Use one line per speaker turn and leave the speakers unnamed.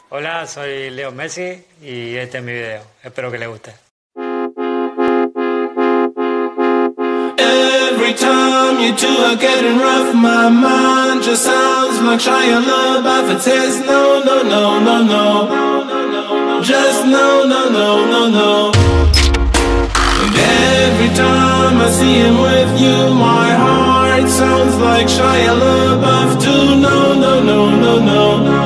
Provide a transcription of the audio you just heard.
Hola, soy Leo Messi y este es mi video. Espero que les guste.
Every time you two are getting rough, my mind just sounds like Shia LaBeouf. It says no, no, no, no, no, just no, no, no, no, no. And every time I see him with you, my heart sounds like Shia LaBeouf too. No, no, no, no, no.